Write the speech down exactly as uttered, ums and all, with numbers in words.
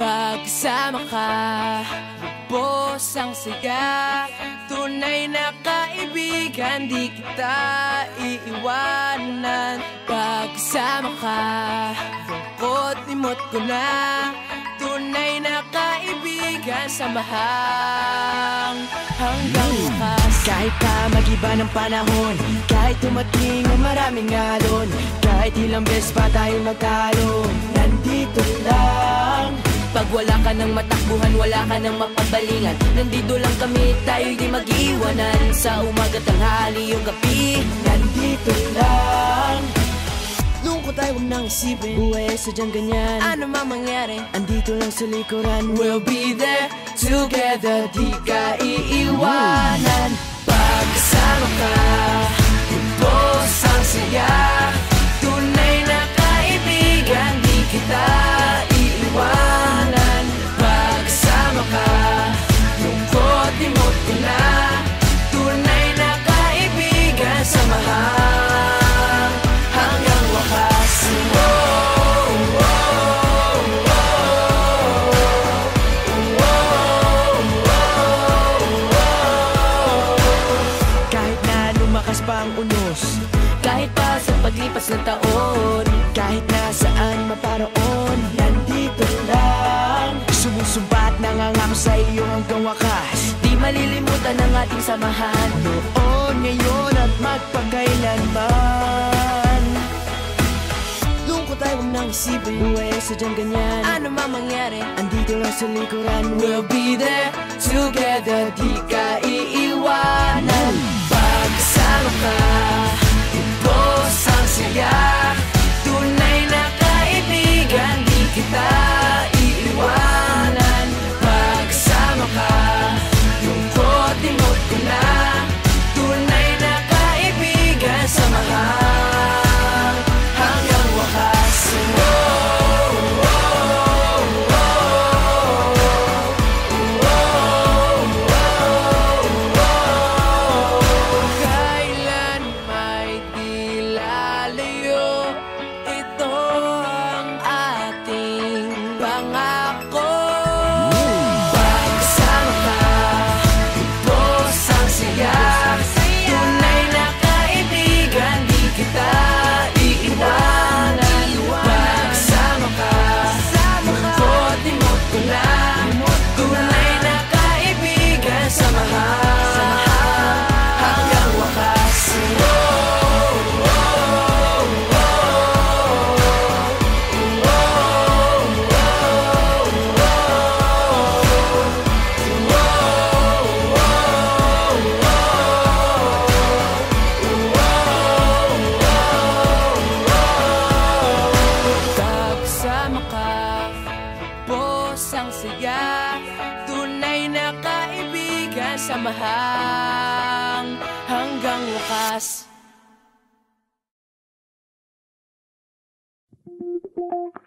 Pagkasama ka, lubos ang saya. Tunay na kaibigan, di kita iiwanan. Pagkasama ka, lungkot limot ko na. Tunay na kaibigan, samahang hanggang wakas. Kahit pa mag-iba ng panahon, kahit tumating ang maraming alon, kahit ilang beses pa tayo magtalo, nandito lang. Pag wala ka ng matakbuhan, wala ka ng mapagbalingan, nandito lang kami, tayo'y di mag-iwanan. Sa umaga, tanghali, yung gabi, nandito lang. Lungkot tayo, huwag nang isipin, buhay ay sadyang ganyan. ano man mangyari, andito lang sa likuran. we'll be there together, di ka iiwanan. Pagkasama ka, lubos ang saya. Tunay na kaibigan, di kita iiwanan. Pagkasama ka, lungkot limot ko na. Tunay na kaibigan, samahang hanggang wakas. Oh, oh, pa ang unos, kahit pa sa paglipas ng taon, kahit nasaan maparoon, nandito lang. Sumusumpa at nangangako sa iyo hanggang wakas, di malilimutan ang ating samahan. Noon, ngayon at magpakailanman. Lungkot tayo, huwag nang isipin, buhay ay sadyang ganyan. ano man mangyari, andito lang sa likuran. we'll be there together, di ka iiwanan. Pagkasama ka, lubos ang saya. Tunay na kaibigan, di kita iiwanan. Pagkasama ka, lungkot limot ko na. Tunay na kaibigan, samahang hanggang wakas. Tunay na kaibigan, samahang hanggang wakas.